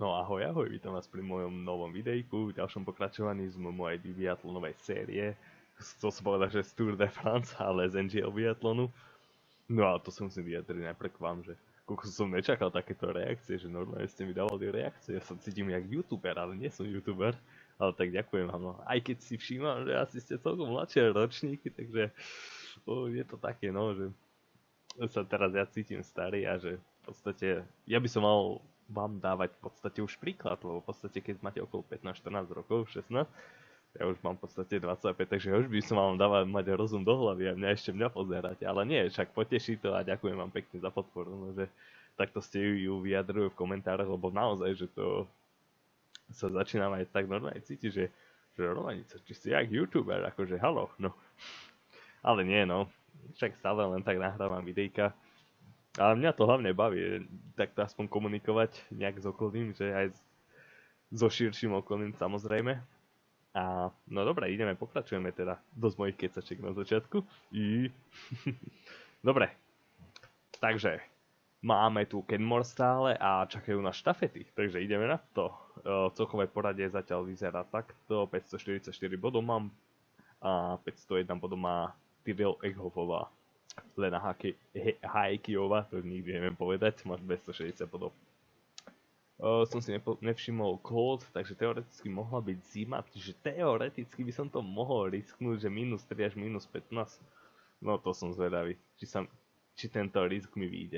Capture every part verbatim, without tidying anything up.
No ahoj, ahoj, vítam vás pri mojom novom videjku, v ďalšom pokračovaní z mojej biatlonovej série. Chcel som povedať, že z Tour de France, ale z en gé el biatlonu. No a to som si vyjadriť najprv k vám, že koľko som nečakal takéto reakcie, že normálne ste mi dávali reakcie. Ja sa cítim jak youtuber, ale nie som youtuber. Ale tak ďakujem vám, no. Aj keď si všímam, že asi ste celkom mladšie ročníky, takže o, je to také, no, že sa teraz ja cítim starý a že v podstate, ja by som mal vám dávať v podstate už príklad, lebo v podstate keď máte okolo pätnásť štrnásť rokov, šestnásť, ja už mám v podstate dvadsaťpäť, takže už by som vám dával mať rozum do hlavy a mňa ešte mňa pozeráte, ale nie, však poteší to a ďakujem vám pekne za podporu, no, že takto ste ju vyjadrujú v komentároch, lebo naozaj, že to sa začínam aj tak normálne cítiť, že, že Romanica, či si jak youtuber, akože halo, no. Ale nie, no, však stále len tak nahrávam videjka. Ale mňa to hlavne baví, takto aspoň komunikovať nejak s okolím, že aj so širším okolím samozrejme. A no dobre, ideme, pokračujeme teda. Dosť mojich kecačiek na začiatku. I... dobre, takže máme tu Kenmore stále a čakajú na štafety, takže ideme na to. Celkové poradie zatiaľ vyzerá takto, päťstoštyridsaťštyri bodov mám a päťstojedna bodov má Tyrrell Eckhoffová. Lena Hajkiová, to nikdy neviem povedať, má dvestošesťdesiat bodov. Uh, som si nepo- nevšimol kód, takže teoreticky mohla byť zima, čiže teoreticky by som to mohol risknúť, že minus tri až minus pätnásť. No to som zvedavý, či, sa, či tento risk mi vyjde.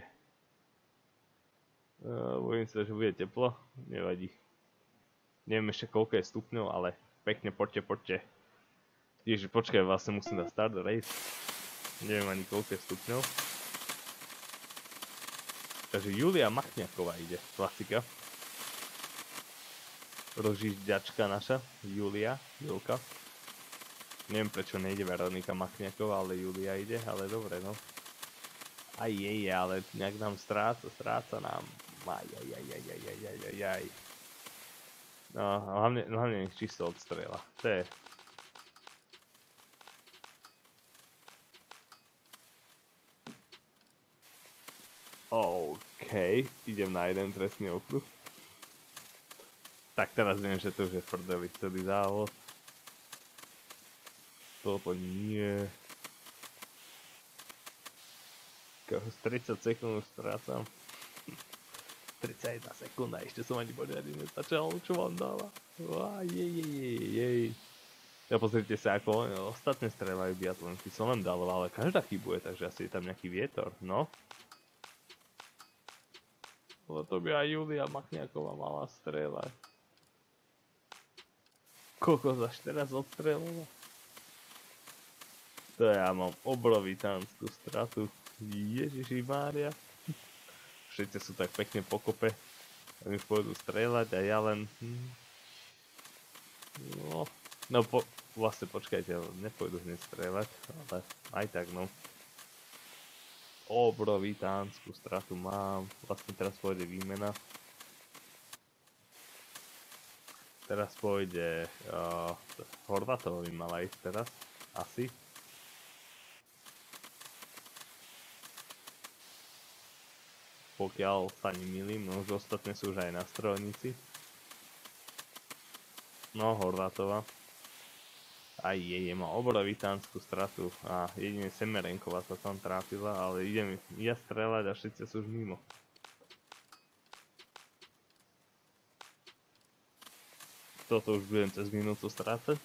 Uh, bojím sa, že bude teplo, nevadí. Neviem ešte koľko je stupňov, ale pekne poďte, poďte. Ježi, počkaj, vlastne musím dať start race. Neviem ani koľko je stupňov. Takže Julia Machňáková ide, klasika. Rozjížďačka naša, Julia, Julka. Neviem prečo nejde Veronika Machňáková, ale Julia ide, ale dobre no. Aj jej, ale nejak nám stráca, stráca nám. Aj, aj, aj, aj, aj, aj, aj, aj, aj. No, hlavne, hlavne nech čisto odstrela. To je... OK, idem na jeden trestný okruh. Tak teraz viem, že to už je prdeli celý závod. Toto nie. Z tridsať sekúnd už strácam. tridsaťjeden sekúnd a ešte som ani pořádne nestačal, čo vám dáva. Jej, jej, jej, jej. Ja pozrite sa, ako oni ostatné strelajú biatlonky. Som len dal, ale každá chybuje, takže asi je tam nejaký vietor, no. Lebo to by aj Julia Machňáková mala strieľať. Koľko za teraz odstrelila? To ja mám obrovitánsku stratu. Ježiši Mária. Všetci sú tak pekne pokope. Oni pôjdu strieľať a ja len... No, no po... vlastne počkajte, nepôjdu hneď strieľať, ale aj tak no. Obrovitánsku stratu mám, vlastne teraz pôjde výmena. Teraz pôjde uh, Horvátovi mala ísť teraz, asi. Pokiaľ sa nemýlim, no už ostatné sú už aj na strojnici. No, Horvátova. Aj jej má obrovitánsku stratu a jedine Semerenková sa tam trápila, ale idem ja strieľať a všetci sú už mimo. Toto už budem cez minútu strácať.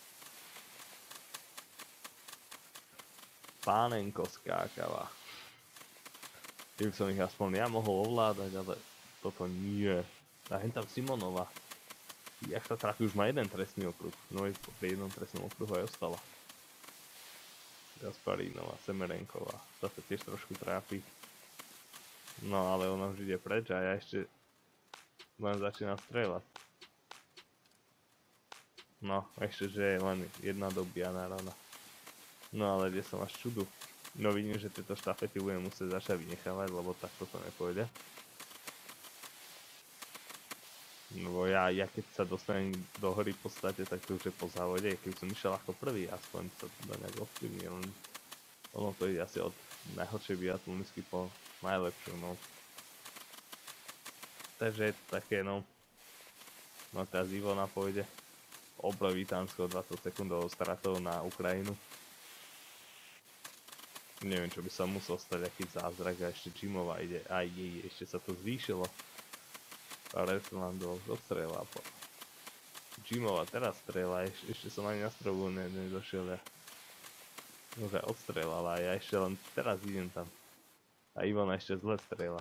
Pánenko skákava. Keby som ich aspoň ja mohol ovládať, ale toto nie. A hen tam Simonova. Jak sa trafí, už má jeden trestný okruh. No i pri jednom trestnom okruhu aj ostala. Gasparínová, Semerenková. To sa tiež trošku trápi. No ale ona už ide preč a ja ešte len začínam strieľať. No, ešte, že je len jedna dobianá rana. No ale kde som až čudu. No vidím, že tieto štafety budem musieť začať vynechávať, lebo takto to nepôjde. Lebo ja, ja keď sa dostanem do hory v podstate, tak to už je po závode, keby som išiel ako prvý, aspoň sa to dá nejak ovplyvniť, ono to ide asi od najhoršej biatlonistky po najlepšiu, no. Takže je to také, no, No teraz Ivona pôjde. Obrovitánsko dvadsať sekundovou stratou na Ukrajinu. Neviem, čo by sa musel stať, aký zázrak, a ešte Jimova ide. Aj jej, ešte sa to zvýšilo. Redlandov odstrelá. Jimova teraz strela, ešte, ešte som ani na strobu ne, nedošiel. Ja. Nože odstrelala a ja ešte len teraz idem tam. A Ivona ešte zle strela.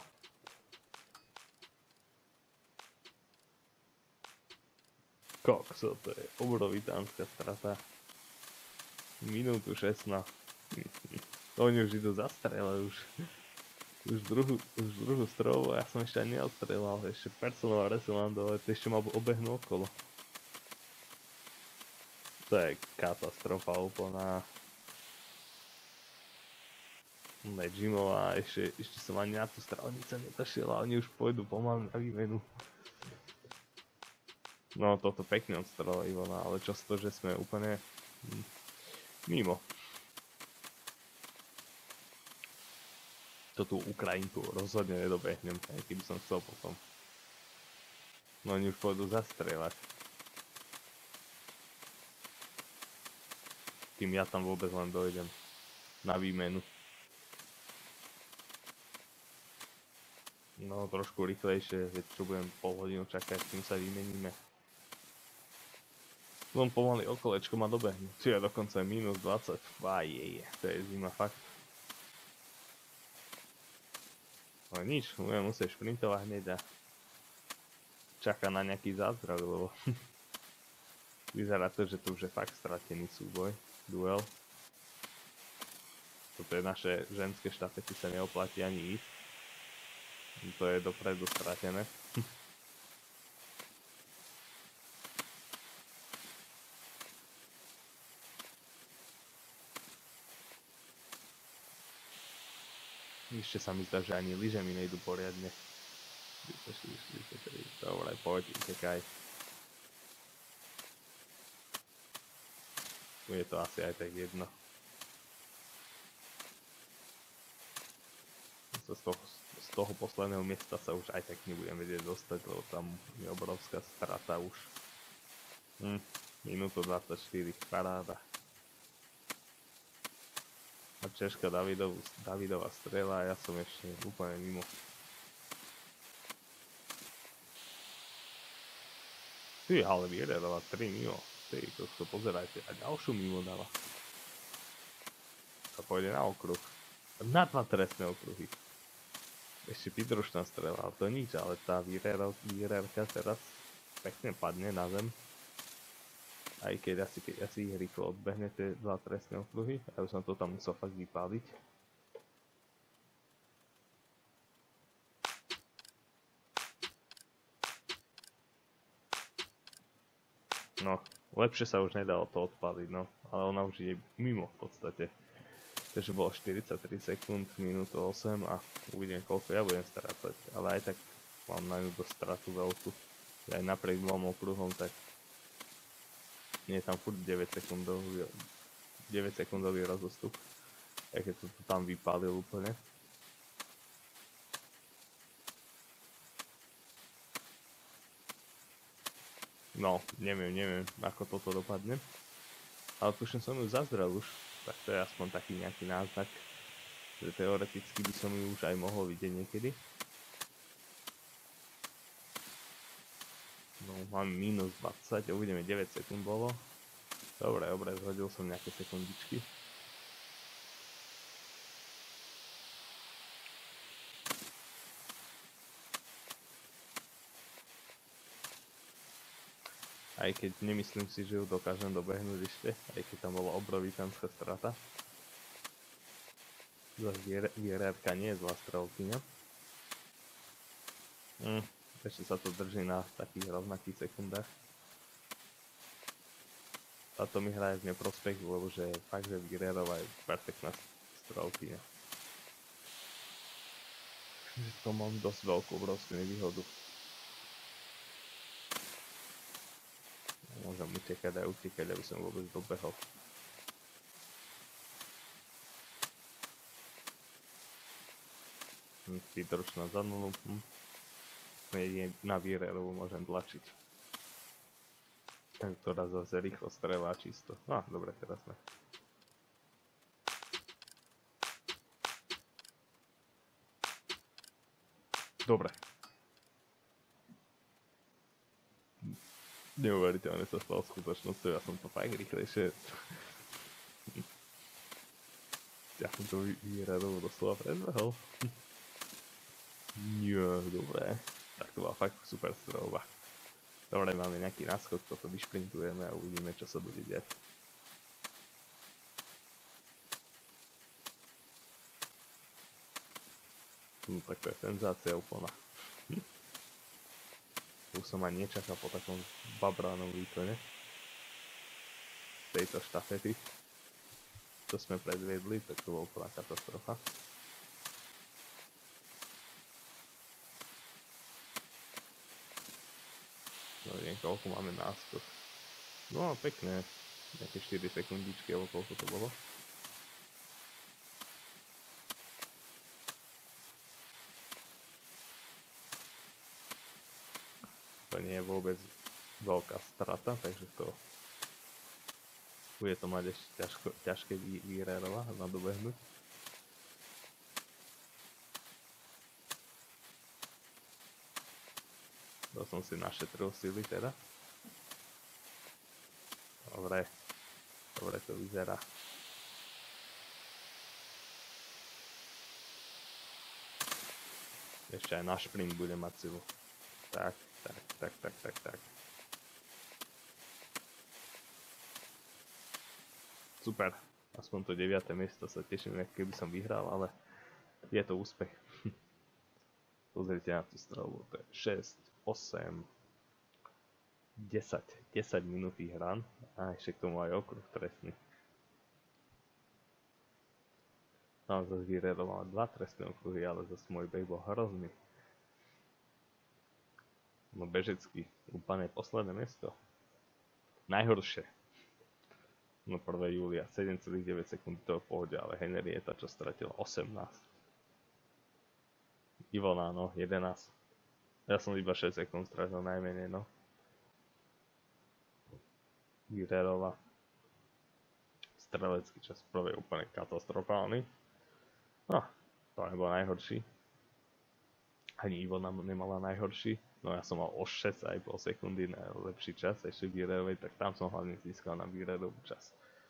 Kokso, to je obrovitánska strata. Minútu šestnásť. Oni už idú za strele, už. Už druhú, už druhú strovu, ja som ešte ani neodstrelal. Ešte Personal a Redlandov, to ešte ma obehnú okolo. To je katastrofa úplná. Ne, Jimová, ešte, ešte som ani na tú strelnice netašiel a oni už pôjdu pomaly na výmenu. No toto pekne odstrelila Ivona, ale čo z toho, že sme úplne mimo. To tú Ukrajinku rozhodne nedobehnem, aj keby som chcel potom. No oni už pôjdu zastrelať. Kým ja tam vôbec len dojdem na výmenu. No trošku rýchlejšie, veď čo budem pol hodinu čakať, kým sa vymeníme. Len pomaly okolečko ma dobehne. Čiže dokonca je minus dvadsať. Aj je, to je zima fakt. Ale nič, budem musieť šprintovať hneď a čaká na nejaký zázrak, lebo vyzerá to, že to už je fakt stratený súboj, duel. Toto je naše ženské štafety, sa neoplatí ani ísť. To je dopredu stratené. Ešte sa mi zdá, že ani lyže mi nejdu poriadne. Dobre, poď, utekaj. Je to asi aj tak jedno. Z toho, z toho posledného miesta sa už aj tak nebudem vedieť dostať, lebo tam je obrovská strata už. Hm, minútu dvadsaťštyri, paráda. A Češka Davidov, Davidova strela a ja som ešte úplne mimo. Ty, ale Viererová tri mimo. Ty, to, to pozerajte. A ďalšiu mimo dala. A pôjde na okruh. Na dva trestné okruhy. Ešte Pidrušná strela, ale to nič, ale tá Viererka teraz pekne padne na zem. Aj keď asi, keď asi ich rýchlo odbehne tie dva trestné okruhy, a už som to tam musel fakt vypáliť. No, lepšie sa už nedalo to odpáliť, no, ale ona už je mimo v podstate. Takže bolo štyridsaťtri sekúnd, minútu osem a uvidím koľko ja budem strácať, ale aj tak mám na ňu dosť stratu veľkú. Aj napriek dvom okruhom, tak nie je tam furt deväť sekundový, deväť sekundový rozostup, aj keď to tam vypálil úplne. No, neviem, neviem, ako toto dopadne. Ale tuším som ju zazrel už, tak to je aspoň taký nejaký náznak, že teoreticky by som ju už aj mohol vidieť niekedy. No, mám minus dvadsať, uvidíme, deväť sekúnd bolo. Dobre, dobre, zhodil som nejaké sekundičky. Aj keď nemyslím si, že ju dokážem dobehnúť ešte, aj keď tam bola obrovitánska strata. Viererka nie je zlá strelkyňa. Hm. Ešte sa to drží na takých rovnakých sekundách. Táto mi hraje v neprospech, lebo že fakt, že Viererová je perfektná strelkyňa. To mám dosť veľkú, obrovskú nevýhodu. Môžem utekať aj utekať, aby som vôbec dobehol. Hm, Pidrušná za nulu. Hm. Na Viererovú môžem tlačiť. Ktorá zase rýchlo strelá čisto. No, dobre, teraz sme. Dobre. Neuveriteľne sa stalo skutočnosťou, ja som to fakt rýchlejšie. Ja som to vyradovo doslova predbehol. Nie, dobre. Tak to bola fakt super streľba. Dobre, máme nejaký náskok, toto vyšprintujeme a uvidíme, čo sa bude diať. No tak to je senzácia úplná. Už som ani nečakal po takom babránom výkone tejto štafety. To sme predviedli, tak to bola úplná katastrofa. No neviem, koľko máme náskok. No pekné, nejaké štyri sekundičky, alebo koľko to bolo. To nie je vôbec veľká strata, takže to bude to mať ešte ťažko, ťažké vyrerovať a nadobehnúť. To som si našetril sily teda. Dobre, dobre to vyzerá. Ešte aj na šprint bude mať silu. Tak. Tak, tak, tak, tak, tak. Super. Aspoň to deviate miesto sa teším, ako keby som vyhral, ale je to úspech. Pozrite na tú strelbu, to je šesť, osem, desať, desať minútých rán a ešte k tomu aj okruh trestný. Tam zase vyredoval dva trestné okruhy, ale zase môj beh bol hrozný. No bežecký, úplne posledné miesto. Najhoršie. No prvého júlia, sedem celá deväť sekúnd, to v pohode, ale Henrietta, čo stratila osemnásť. Ivona, no, jedenásť. Ja som iba šesť sekúnd stratil najmenej, no. Guerrerova. Strelecký čas prvý je úplne katastrofálny. No, to nebol najhorší. Ani Ivona nemala najhorší. No ja som mal o šesť a pol sekundy na lepší čas, ešte v Guerrerovej, tak tam som hlavne získal na Guerrerovú čas.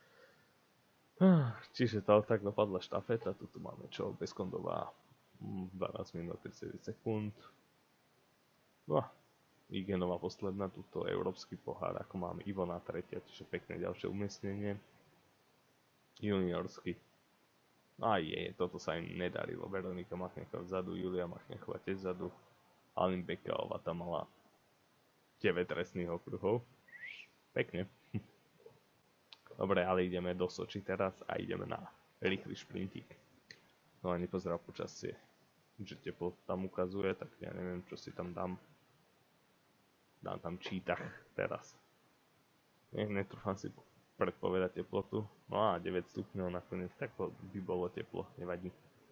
Čiže to tak dopadla štafeta, tu máme čo, bezkondová dvanásť minút tridsaťdeväť sekúnd. No, Igenová posledná, tuto európsky pohár, ako máme Ivona tretia, čiže pekné ďalšie umiestnenie. Juniorsky. A je, toto sa im nedarilo, Veronika Machňachová vzadu, Julia Machňachová tiež vzadu. Alin Bekalová tam mala deväť trestných okruhov. Pekne. Dobre, ale ideme do Soči teraz a ideme na rýchly šprintík. No a nepozerá počasie, že teplo tam ukazuje, tak ja neviem, čo si tam dám. Dám tam čítach teraz. Nech netrúfam si predpovedať teplotu. No a deväť stupňov nakoniec, tak by bolo teplo, nevadí.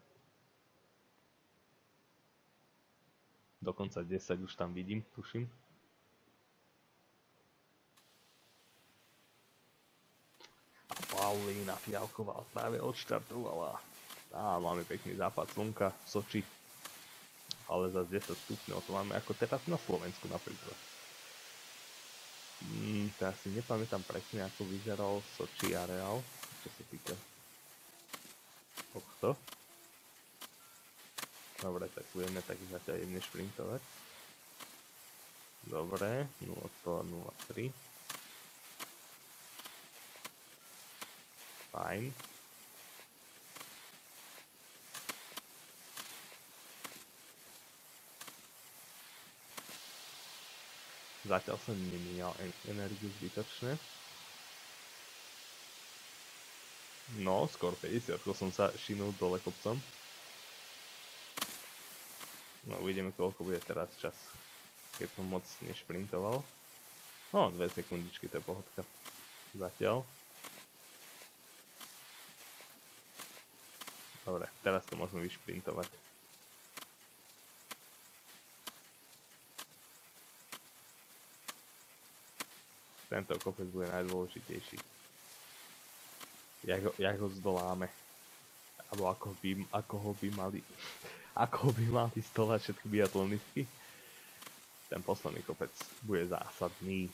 Dokonca desať už tam vidím, tuším. A Paulína Fialková práve odštartovala. Á, máme pekný západ slnka v Soči. Ale za desať stupňov to máme ako teraz na Slovensku napríklad. Hmm, teraz si nepamätám presne, ako vyzeral Soči areál, čo sa týka tohto. Dobre, tak budeme tak zatiaľ jedne šprintovať. Dobre, nula celá nula tri. Fajn. Zatiaľ som nemínal energiu zbytočne. No, skôr päťdesiat, som sa šinul dole kopcom. No uvidíme, koľko bude teraz čas, keď som moc nešprintoval. No, dve sekundičky, to je pohodka. Zatiaľ. Dobre, teraz to môžeme vyšprintovať. Tento kopec bude najdôležitejší. Jak ho, jak ho zdoláme. Alebo ako, by, ako ho by mali... Ako ho by mali zdolať všetky biatlonistky. Ten posledný kopec bude zásadný.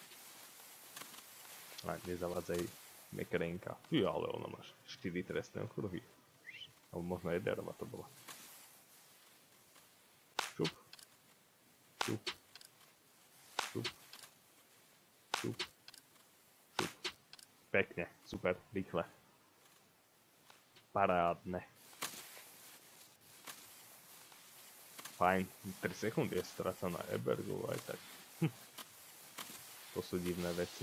A nezavádzaj Mekrenka. Ja, ale ona máš štyri trestné okruhy. Alebo možno Ederova to bola. Šup. Šup. Šup. Šup. Šup. Pekne, super, rýchle. Parádne. Fajn, tri sekundy je stráca na Ebergu aj tak. Hm. To sú divné veci.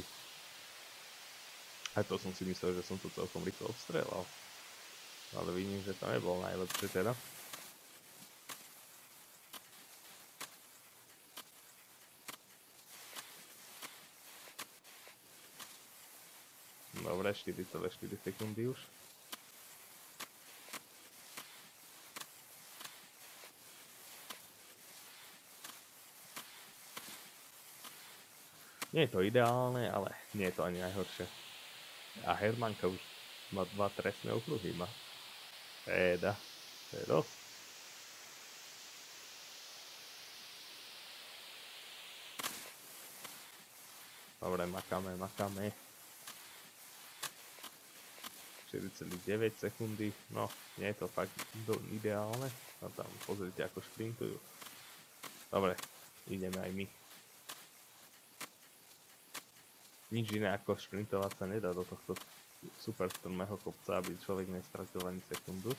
Aj to som si myslel, že som to celkom rýchlo obstrelal. Ale vidím, že to nebolo najlepšie teda. Dobre, štyri celé štyri sekundy už. Nie je to ideálne, ale nie je to ani najhoršie. A Hermanka už má dva trestné okruhy, má. Teda, to je dosť. Dobre, makáme, makáme. štyri celé deväť sekundy, no, nie je to fakt ideálne. No tam pozrite, ako šprintujú. Dobre, ideme aj my. Nič iné ako šprintovať sa nedá do tohto super strmého kopca, aby človek nestratil ani sekundu.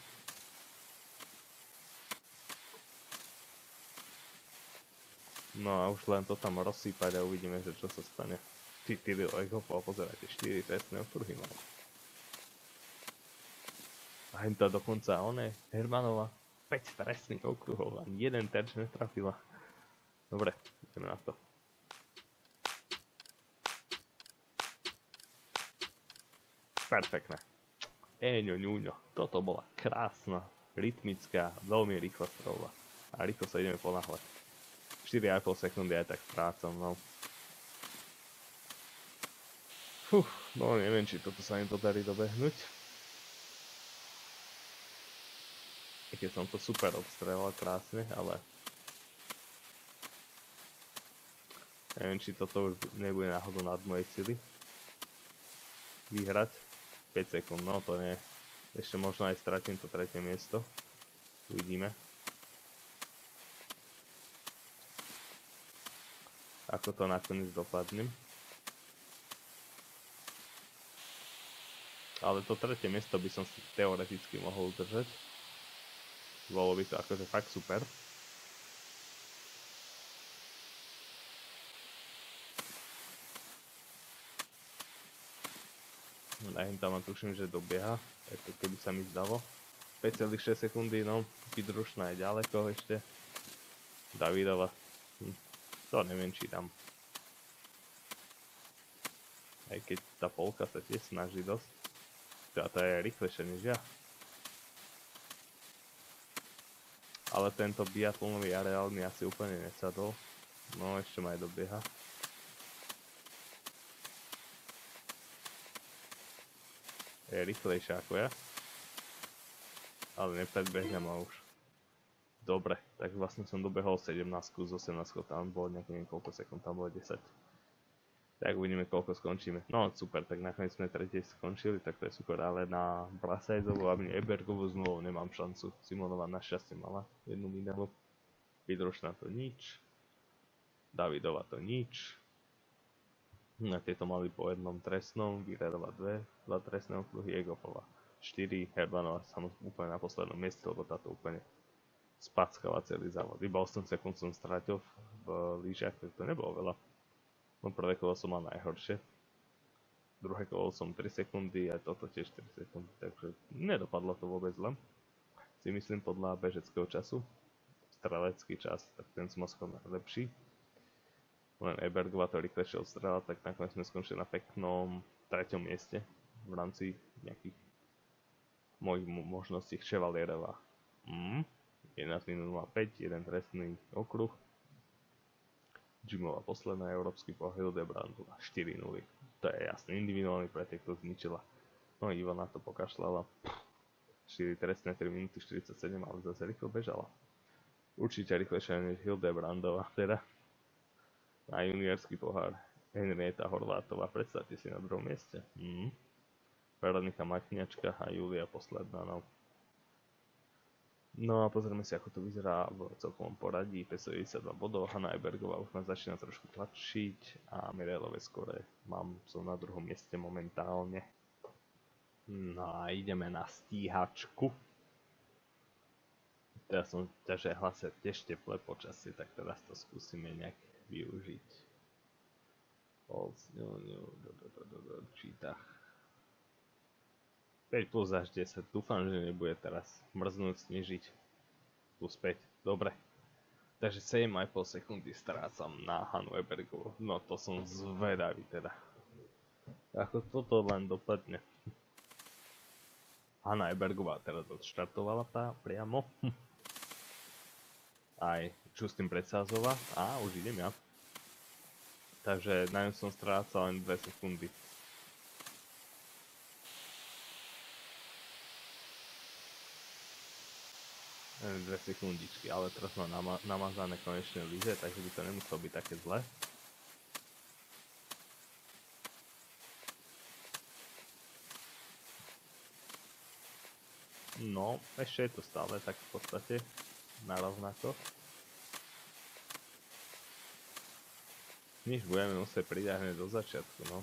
No a už len to tam rozsýpať a uvidíme, že čo sa stane. Ty, ty, Lejhopov, pozerajte, štyri trestné okruhy mal. A henta dokonca one, Hermanova, päť trestných okruhov, ani jeden terč netrafila. Dobre, ideme na to. Perfektné. Éňo, ňuňo, toto bola krásna, rytmická, veľmi rýchla strelba. A rýchlo sa ideme ponáhľať. štyri a pol sekundy aj tak strácam, no. Fú, no neviem, či toto sa im podarí dobehnúť. I keď som to super obstrelal krásne, ale... Neviem, či toto už nebude náhodou nad mojej sily. Vyhrať. päť sekúnd, no to nie. Ešte možno aj stratím to tretie miesto. Uvidíme. Ako to nakoniec dopadnem. Ale to tretie miesto by som si teoreticky mohol udržať. Bolo by to akože fakt super. Aj tam tuším, že dobieha, ako keby sa mi zdalo. päť celé šesť sekundy, no, Vydrušná je ďaleko ešte. Davidova, hm, to neviem, či tam. Aj keď tá polka sa tiež snaží dosť. A to je rýchlejšie než ja. Ale tento biatlonový areál mi asi úplne nesadol. No, ešte ma aj dobieha. Je rýchlejšia ako ja. Ale nepredbehne ma už. Dobre, tak vlastne som dobehol sedemnásť z osemnásť, tam bolo nejaké neviem koľko sekúnd, tam bolo desať. Tak uvidíme, koľko skončíme. No super, tak nakoniec sme tretie skončili, tak to je super, ale na Brasajzovu a Ebergovú znovu nemám šancu. Simonová našťastie mala jednu minelu. Vydrušná to nič. Davidova to nič. Na tieto mali po jednom trestnom, Guerrerova dve, dva trestné okruhy, Egopova štyri, Hermanova sa úplne na poslednom mieste, lebo táto úplne spackala celý závod. Iba osem sekúnd som strátil v lyžiach, tak to nebolo veľa. No prvé kolo som mal najhoršie. Druhé kolo som tri sekundy a toto tiež tri sekundy, takže nedopadlo to vôbec zle. Si myslím podľa bežeckého času. Strelecký čas, tak ten som skôr lepší. Len Ebergova to rýchlejšie odstrela, tak nakoniec sme skončili na peknom treťom mieste v rámci nejakých mojich možností. Chevalierova mm, jedenásť minút nula päť, jeden trestný okruh. Jimová posledná, európsky po Hildebrandu a štyri nuly. To je jasný individuálny pretek, to zničila. No Iva na to pokašľala. štyri trestné, tri minúty štyridsaťsedem, ale zase rýchlo bežala. Určite rýchlejšia než Hildebrandová, teda. Na juniorský pohár Henrieta Horvátová, predstavte si na druhom mieste. Mm. Veronika Machňačka a Julia posledná, no. No a pozrieme si, ako to vyzerá v celkovom poradí. päťstodeväťdesiatdva bodov, Hanna Ebergová už ma začína trošku tlačiť a Mirelové skore mám, som na druhom mieste momentálne. No a ideme na stíhačku. Teraz som ťažšie hlase tiež teplé počasie, tak teraz to skúsime nejak využiť. Čítach. päť plus až desať, dúfam, že nebude teraz mrznúť, snežiť. Plus päť, dobre. Takže sedem a pol sekundy strácam na Hannu Ebergovú. No to som zvedavý teda. Ako toto len dopadne. Hanna Ebergová teraz odštartovala tá priamo. Aj Justin Predsázová. Á, už idem ja. Takže na ňu som strácal len dve sekundy. Dve sekundičky, ale teraz mám nama namazané konečné lyže, takže by to nemuselo byť také zle. No, ešte je to stále tak v podstate narovnako. Nič, budeme musieť pridať hneď do začiatku, no.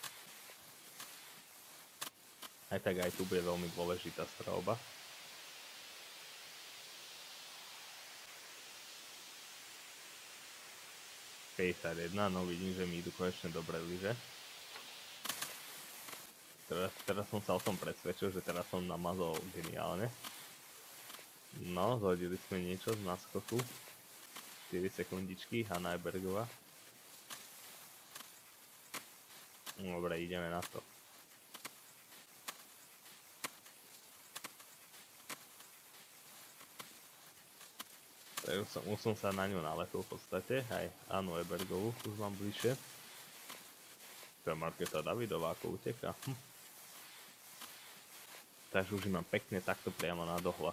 Aj tak aj tu bude veľmi dôležitá strelba. päťdesiatjeden, no vidím, že mi idú konečne dobré lyže. Teraz, teraz som sa o tom presvedčil, že teraz som namazal geniálne. No, zhodili sme niečo z náskoku. štyri sekundičky, Hanna Ebergová. Dobre, ideme na to. Už som, už som sa na ňu nalepil v podstate, aj Hannu Ebergovú už mám bližšie. To je Markéta Davidová, ako uteká. Hm. Takže už mám pekne takto priamo na dohľad.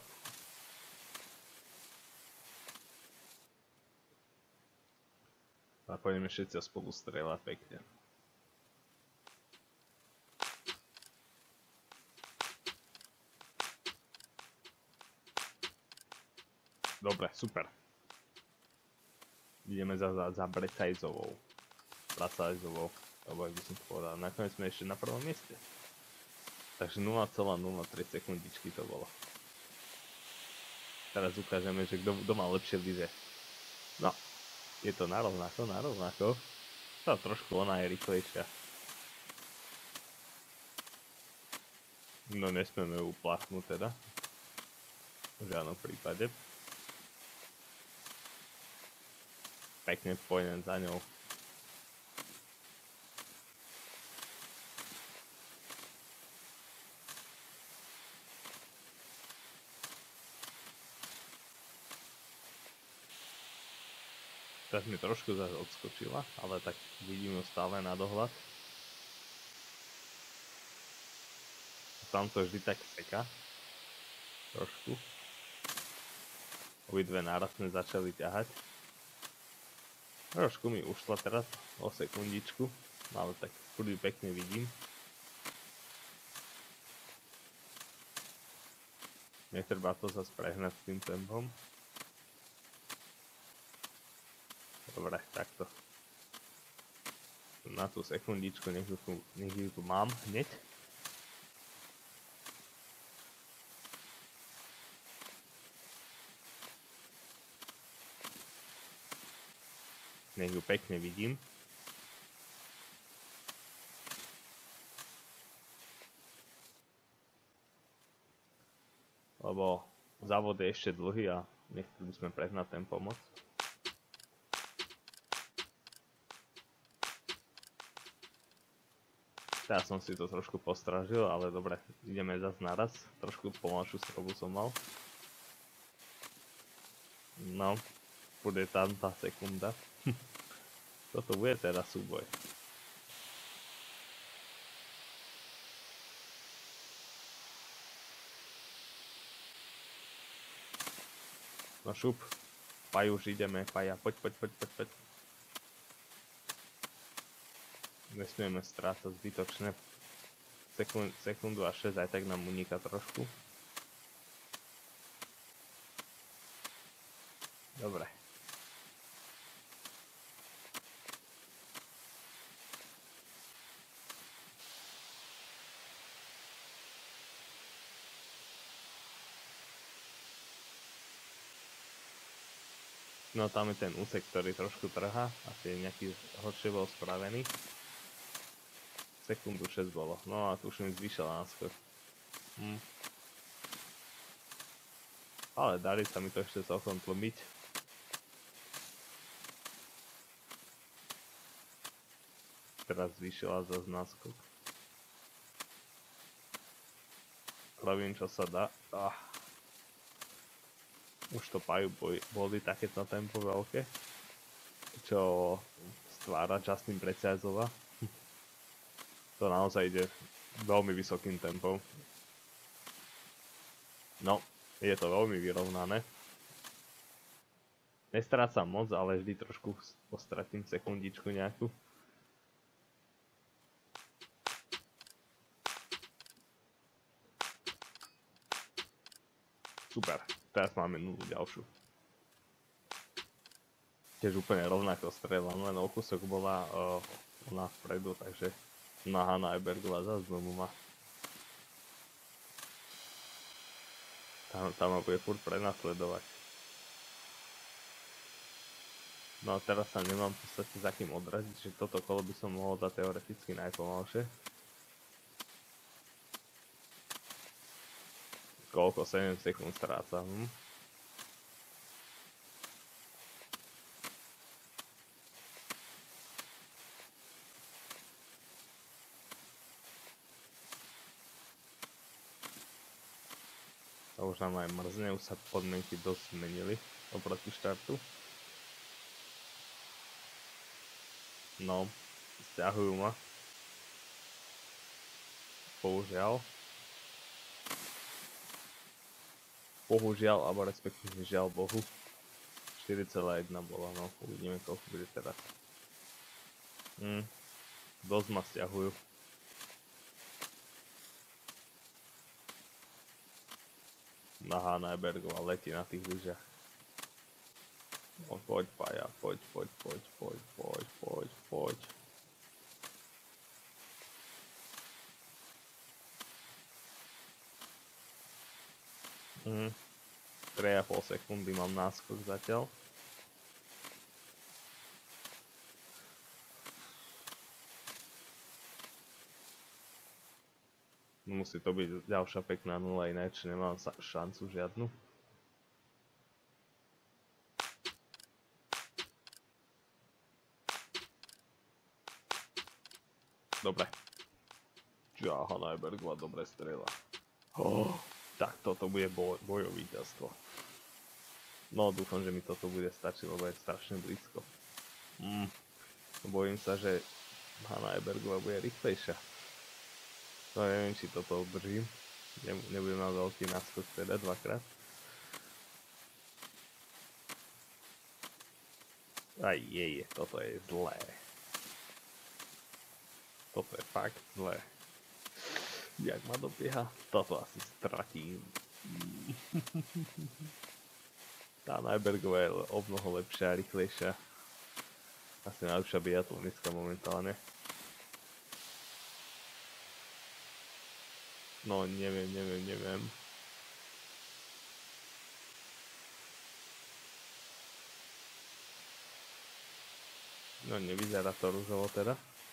A pôjdeme všetci spolu strieľať pekne. Dobre, super. Ideme za, za, za Brecajzovou. Bracajzovou, alebo ak by som to povedal. Nakoniec sme ešte na prvom mieste. Takže nula celá nula tri sekundičky to bolo. Teraz ukážeme, že kto, kto má lepšie lyže. No, je to narovnako, narovnako. To trošku ona je rýchlejšia. No nesmieme ju upláchnúť teda. V žiadnom prípade. Pekne pôjdem za ňou. Teraz mi trošku zase odskočila, ale tak vidím ju stále na dohľad. Tam to vždy tak seká. Trošku. Obidve náraz sme začali ťahať. Trošku mi ušla teraz o sekundičku, ale tak prvý pekne vidím. Netreba to zase prehnať s tým tempom. Dobre, takto. Na tú sekundičku, nech ju tu, nech ju tu mám hneď. Nech ju pekne vidím. Lebo závod je ešte dlhý a nechceli by sme prehnať ten pomoc. Teraz som si to trošku postražil, ale dobre, ideme zase naraz. Trošku pomalšiu strobu som mal. No, bude tam tá sekunda. Toto bude teraz súboj. No šup. Paj, už ideme, Paja. Poď, poď, poď, poď, poď. Nesmieme strácať zbytočné. Sekund, sekundu a šesť, aj tak nám uniká trošku. Dobre. No tam je ten úsek, ktorý trošku trhá, asi nejaký horšie bol spravený. Sekundu šesť bolo, no a tu už mi zvýšil náskok. Hm. Ale dali sa mi to ešte celkom tlmiť. Teraz zvýšila zase náskok. Robím čo sa dá. Ah. Už to Paju boli takéto tempo veľké, čo stvára Justin Preciazova. To naozaj ide veľmi vysokým tempom. No, je to veľmi vyrovnané. Nestrácam moc, ale vždy trošku postratím sekundičku nejakú. Super. Teraz máme nulu ďalšiu. Tiež úplne rovnako strieľam, len o kúsok bola uh, ona vpredu, takže na Hanna Ebergová zase znovu má. Tam, tam ma bude furt prenasledovať. No a teraz sa nemám v podstate za kým odraziť, že toto kolo by som mohol dať teoreticky najpomalšie. Koľko? sedem sekúnd stráca. Hm? To už nám aj mrzne, už sa podmienky dosť zmenili oproti štartu. No, stiahujú ma. Bohužiaľ. Bohužiaľ, alebo respektíve žiaľ Bohu. štyri celá jedna bola, no uvidíme koľko bude teraz. Hm, dosť ma stiahujú. Na Hanna Ebergová letí na tých lyžiach. No poď Paja, poď, poď, poď, poď, poď, poď, poď. Mhm. tri a pol sekundy mám náskok zatiaľ. Musí to byť ďalšia pekná nula, ináč nemám šancu žiadnu. Dobre. Čo, Hanna Ebergová dobre strieľa. Oh. Tak toto bude boj, bojové víťazstvo. No dúfam, že mi toto bude stačiť, lebo je strašne blízko. Mm. Bojím sa, že Hanna Ebergová bude rýchlejšia. No neviem, či toto udržím. Ne, nebudem mať veľký náskok teda dvakrát. Aj je, toto je zlé. Toto je fakt zlé. Jak ma dobieha, toto asi stratím. Tá Najbergová je o mnoho lepšia a rýchlejšia. Asi najlepšia biatlonistka momentálne. No neviem, neviem, neviem. No nevyzerá to rúžovo teda.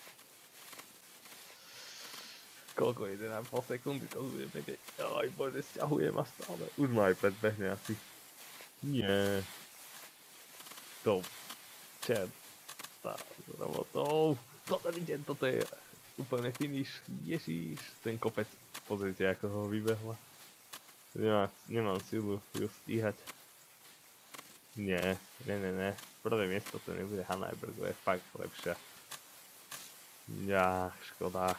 Koľko? jeden a pol sekundy, to bude pekne. Aj bože, stiahuje ma stále. Už ma aj predbehne asi. Nie. To. Čerta s robotou. Toto vidím, toto je úplne finish. Ježiš, ten kopec. Pozrite, ako ho vybehla. Nemá, nemám silu ju stíhať. Nie, ne, ne, ne. Prvé miesto to nebude Hanna Ebergová, je fakt lepšia. Ja, škoda.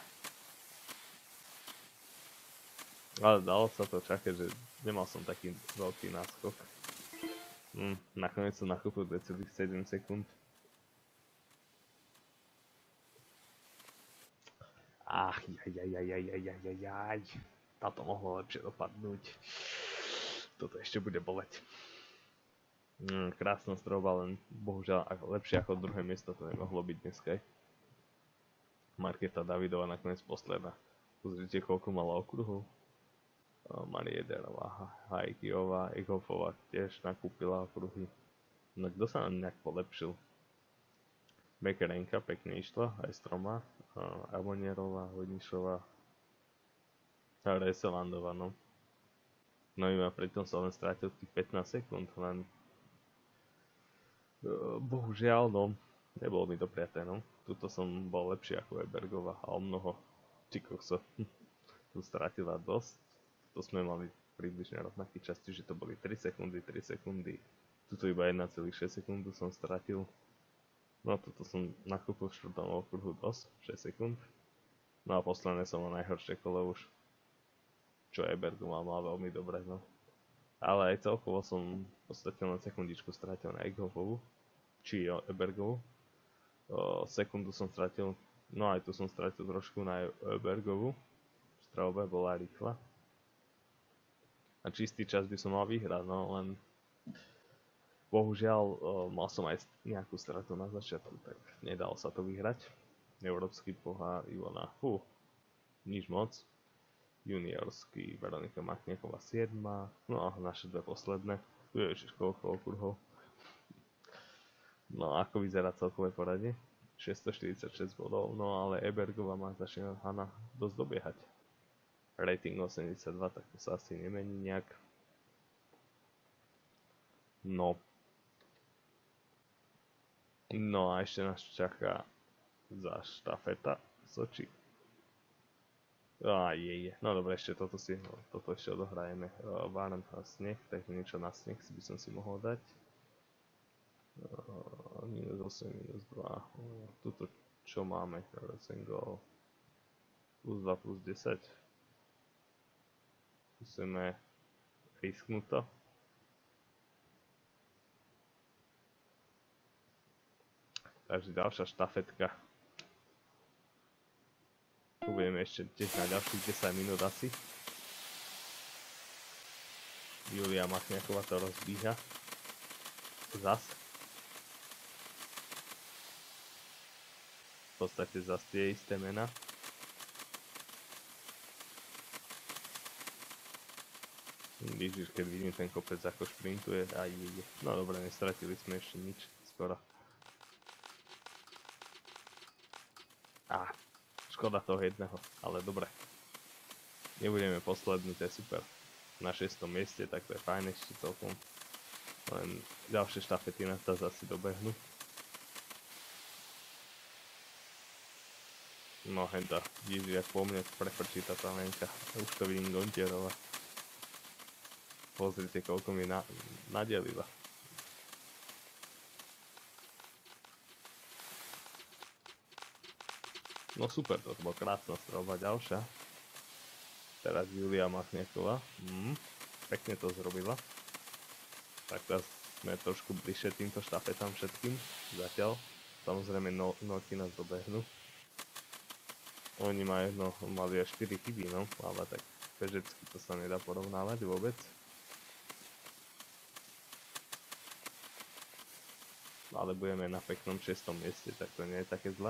Ale dalo sa to čakať, že nemal som taký veľký náskok. Hm, nakoniec som nakúpil dva celé sedem sekúnd. Ach, jaj, jaj, jaj, jaj, jaj, jaj, jaj, jaj. Táto mohlo lepšie dopadnúť. Toto ešte bude boleť. Mm, krásna stroba, len bohužiaľ lepšie ako druhé miesto to nemohlo byť dneska. Markéta Davidová nakoniec posledná. Pozrite, koľko mala okruhov. Mariederová, Hajkiová, Egofová tiež nakúpila okruhy. No kto sa nám nejak polepšil? Bekerenka pekne išla, aj Stroma. Amonierová, Hodnišová. Reselandová, no. No iba pritom sa len strátil tých pätnásť sekúnd, len bohužiaľ, no, nebolo mi to priaté, no. Tuto som bol lepší ako Ebergová a o mnoho. Čikokso tu stratila dosť. To sme mali približne rovnaký čas, čiže to boli tri sekundy, tri sekundy. Tuto iba jeden celá šesť sekundy som stratil. No tuto som nakúpil v štvrtom okruhu dosť, šesť sekúnd. No a posledné som mal najhoršie kolo už. Čo Ebergová mala veľmi dobre, no. Ale aj celkovo som v podstate len sekundičku stratil na Eghofovu, či Ebergovu. O, sekundu som stratil, no aj tu som stratil trošku na Ebergovu. Strelba bola rýchla. A čistý čas by som mal vyhrať, no len bohužiaľ o, mal som aj nejakú stratu na začiatku, tak nedalo sa to vyhrať. Európsky pohár Ivona, fú, nič moc. Juniorský Veronika Machňáková siedma, no a naše dve posledné, ježiš, koľko okruhov. No a ako vyzerá celkové poradie? šesťstoštyridsaťšesť bodov, no ale Ebergová má začína Hanna dosť dobiehať. Rating osemdesiatdva, tak to sa asi nemení nejak. No. No a ešte nás čaká za štafeta Soči. Á, je, je. No dobre, ešte toto si, no, toto ešte odohrajeme. Uh, Várem na sneh, takže niečo na sneh by som si mohol dať. Uh, minus osem, minus dva. Uh, tuto čo máme? Single. Plus dva, plus desať. Musíme risknúť to. Takže ďalšia štafetka. Tu budeme ešte tiež na ďalších desať minút asi. Julia Machňáková to rozbíha. Zas. V podstate zas tie isté mená. Vidíš, keď vidím ten kopec ako šprintuje a ide. No dobre, nestratili sme ešte nič skoro. Á. Škoda toho jedného, ale dobre. Nebudeme poslední, to je super. Na šiestom mieste, tak to je fajn ešte celkom. Len ďalšie štafety nás zase dobehnú. No henta, vidíš, jak po mne prefrčí tá Lenka. Už to vidím Gontierova. Pozrite, koľko mi na, nadelila. No super, to bola krásna strelba, ďalšia. Teraz Julia Machňáková. Mm, pekne to zrobila. Tak teraz sme trošku bližšie týmto štafetám všetkým. Zatiaľ. Samozrejme no, noky nás dobehnú. Oni majú, no, mali až štyri chyby, no, ale tak bežecky to sa nedá porovnávať vôbec. Ale budeme na peknom šiestom mieste, tak to nie je také zlé.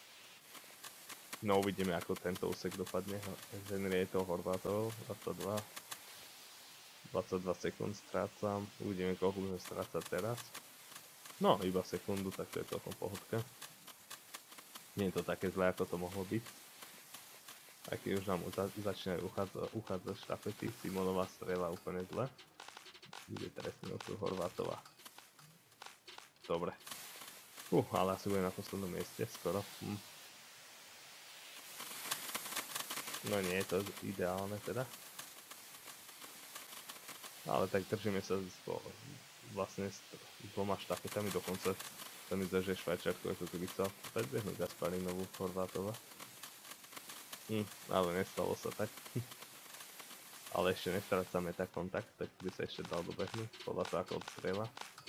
No uvidíme, ako tento úsek dopadne. Henrietto Horvátov, dvadsaťdva. dvadsaťdva sekúnd strácam. Uvidíme, koľko budeme strácať teraz. No, iba sekundu, tak to je celkom pohodka. Nie je to také zlé, ako to mohlo byť. Aj keď už nám začínajú uchádzať štafety, Simonová strieľa úplne zle. Ide trestný okruh Horvátova. Dobre. Uh, ale asi bude na poslednom mieste, skoro. Hm. No nie je to ideálne teda. Ale tak držíme sa vlastne s dvoma štafetami dokonca. Sa mi zdá, že Švajčiarsko ako keby chcel predbehnúť Gasparinovú Horvátova. Hm, ale nestalo sa tak. Ale ešte nestrácame tak kontakt, tak by sa ešte dal dobehnúť, podľa toho ako odstrieľa.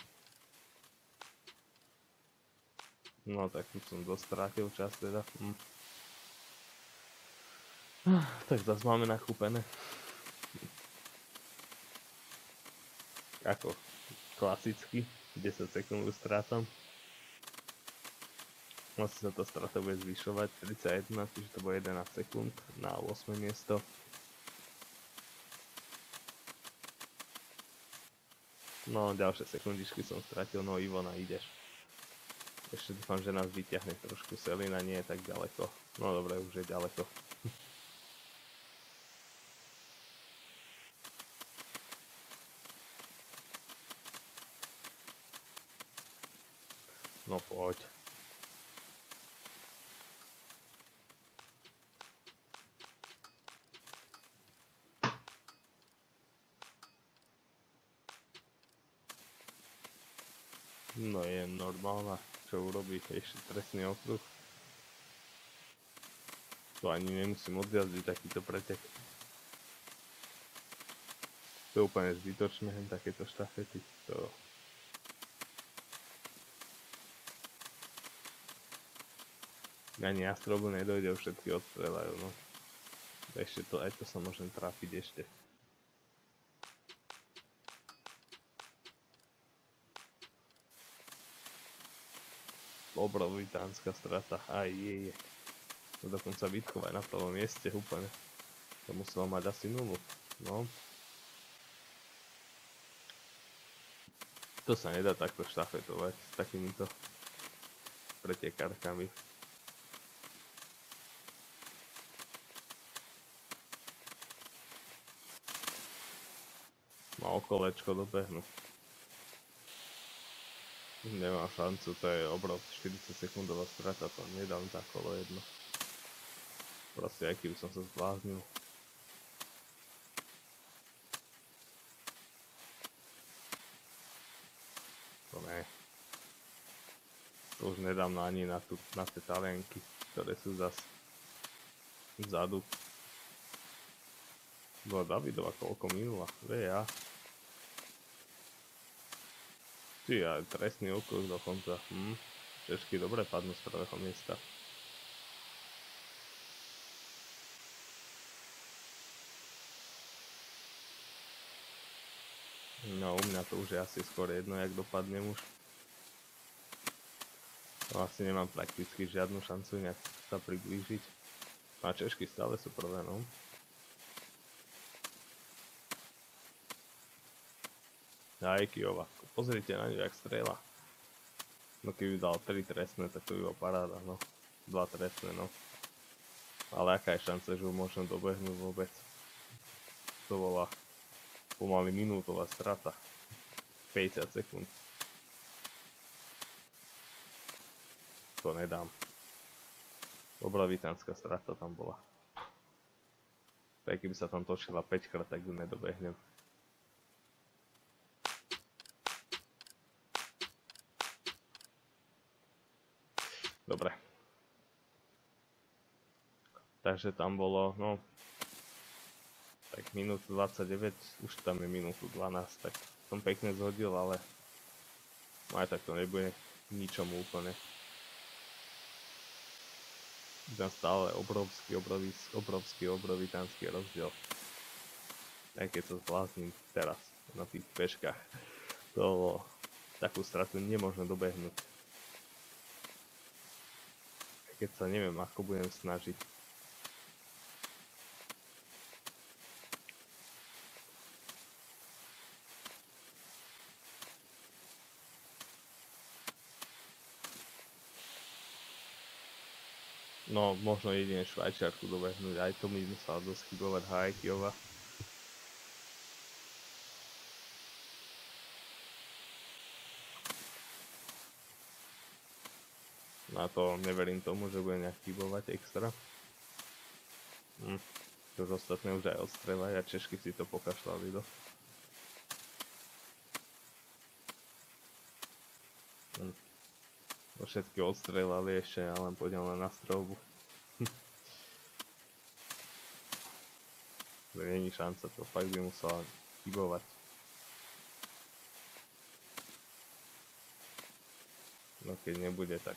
No tak tu som dosť strátil čas teda. Hm. Tak zase máme nakúpené. Ako klasicky, desať sekúnd strátam. Vlastne sa tá strata bude zvyšovať, tridsaťjeden, čiže to bude jedenásť sekúnd na ôsme miesto. No ďalšie sekundičky som stratil, no Ivona ideš. Ešte dúfam, že nás vyťahne trošku, Selina nie je tak ďaleko. No dobre, už je ďaleko. No poď. No je normálna, čo urobí, ešte trestný okruh. To ani nemusím odjazdiť takýto pretek. To je úplne zbytočné, takéto štafety. To... Ani Astrobu nedojde, všetky odstrelajú, no. Ešte to, aj to sa môžem trafiť ešte. Obrovitánska strata, aj je, je. To dokonca Vítkov aj na prvom mieste úplne. To muselo mať asi nulu, no. To sa nedá takto štafetovať s takýmito pretekárkami. Má okolečko dobehnú. Nemá šancu, to je obrov štyridsať sekundová strata, to nedám za kolo jedno. Proste aj keby som sa zbláznil. To ne. To už nedám ani na, tu, na tie Talianky, ktoré sú zas vzadu. Bola Davidova koľko minula, vie ja. Ty aj trestný okruh dokonca. Hm. Češky dobre padnú z prvého miesta. No u mňa to už je asi skôr jedno, jak dopadnem už. No asi nemám prakticky žiadnu šancu nejak sa priblížiť. A Češky stále sú prvé, no. Aj Kijova. Pozrite na ňu, jak strieľa. No keby dal tri trestné, tak to by bola paráda, no. dva trestné, no. Ale aká je šanca, že ho môžem dobehnúť vôbec? To bola pomaly minútová strata. päťdesiat sekúnd. To nedám. Obrovitánska strata tam bola. Tak keby sa tam točila päť krát, tak ju nedobehnem. Dobre. Takže tam bolo, no, tak minútu dvadsaťdeväť, už tam je minútu dvanásť, tak som pekne zhodil, ale aj tak to nebude ničomu úplne. Tam stále obrovský, obrovský, obrovský, obrovitánsky rozdiel. Aj keď sa zblázním teraz na tých peškách, to takú stratu nemôžem dobehnúť. Keď sa neviem, ako budem snažiť. No, možno jedine Švajčiarku dobehnúť, aj to mi musela dosť chybovať Hajkiova. Na to neverím tomu, že bude nejak chybovať extra. Hm. Už ostatné už aj odstrelajú a Češky si to pokašľali do. No všetky odstrelali ešte, ja len pôjdem len na strelbu. To není šanca, to fakt by musela chybovať. No keď nebude, tak...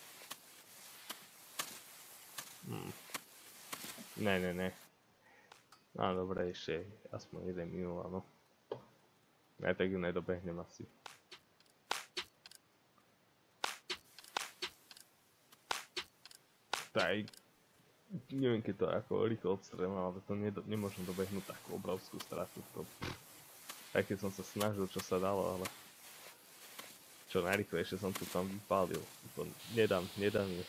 Hmm. Ne, ne, ne. No dobre, ešte aspoň jeden minul, áno. Aj tak ju nedobehnem asi. Tak, neviem keď to ako rýchlo odstrelím, ale to ne, nemôžem dobehnúť takú obrovskú stratu. To, aj keď som sa snažil, čo sa dalo, ale čo najrýchlejšie som to tam vypálil. To nedám, nedám ju.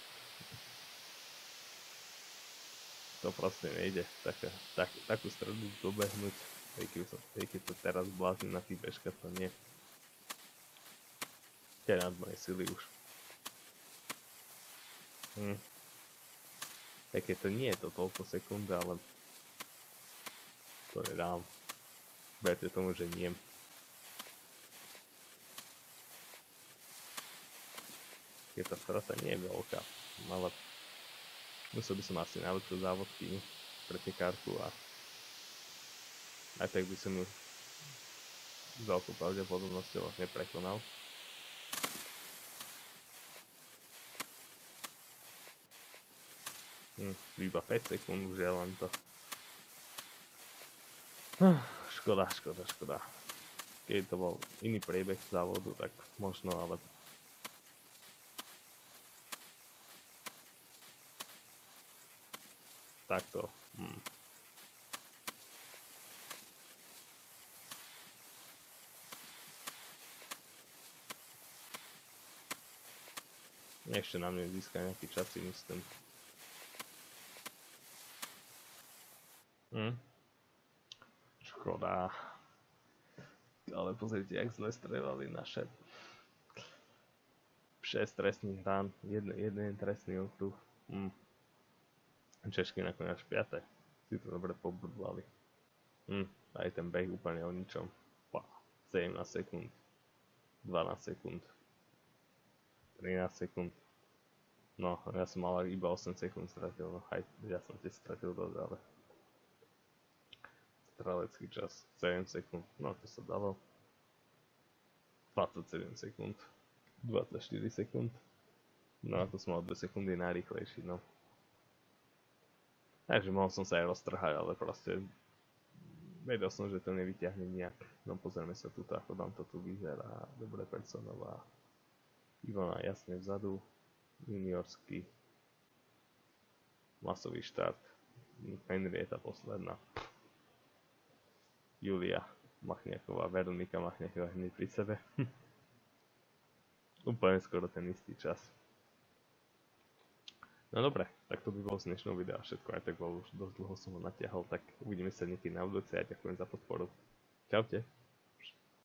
To proste nejde, taká, tak, takú stredu dobehnúť, aj keď, som, aj keď to teraz bláznim na tých bežkách, to nie. To je nad moje sily už. Hm. Aj keď to nie je to toľko sekúnd, ale to nedám. Verte tomu, že nie. Keď tá strata nie je veľká, ale musel by som asi najlepšiu závodky, pretekárku a aj tak by som ju s veľkou pravdepodobnosťou neprekonal. Hm, iba päť sekúnd už je len to. Škoda, škoda, škoda. Keď to bol iný priebeh závodu, tak možno, ale takto. Hm. Ešte na mne získa nejaký čas, si myslím. Hm. Škoda. Ale pozrite, jak zle strelali naše. šesť trestných rán, jeden, jeden trestný okruh. Hm. Češky nakoniec až piate. Si to dobre pobudlali. Hm. Aj ten beh úplne o ničom. Pá. sedemnásť sekúnd. dvanásť sekúnd. trinásť sekúnd. No, ja som mal iba osem sekúnd stratil, no aj ja som tiež stratil dosť, ale strelecký čas sedem sekúnd, no to sa dalo. dvadsaťsedem sekúnd, dvadsaťštyri sekúnd, no a to som mal dve sekundy najrýchlejší, no. Takže mohol som sa aj roztrhať, ale proste vedel som, že to nevyťahne nejak. No pozrieme sa tuto, ako vám to tu vyzerá. Dobre, Personová. Ivona jasne vzadu. Juniorský masový štart. Henrieta posledná. Julia Machňáková, Veronika Machňáková hneď pri sebe. Úplne skoro ten istý čas. No dobre, tak to by bolo z dnešného videa všetko, aj tak bol už dosť dlho som ho natiahol, tak uvidíme sa niekedy na budúce a ďakujem za podporu. Čaute.